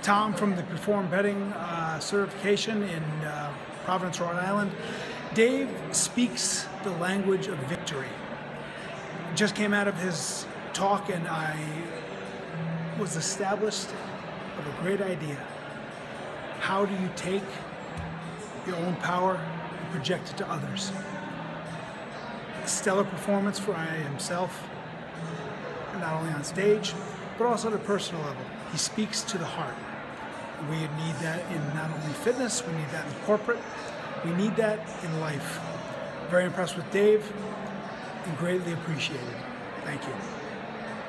Tom from the Perform Betting certification in Providence, Rhode Island. Dave speaks the language of victory. Just came out of his talk and I was established of a great idea. How do you take your own power and project it to others? A stellar performance for himself, not only on stage, but also at a personal level. He speaks to the heart. We need that in not only fitness, we need that in corporate, we need that in life. Very impressed with Dave and greatly appreciated. Thank you.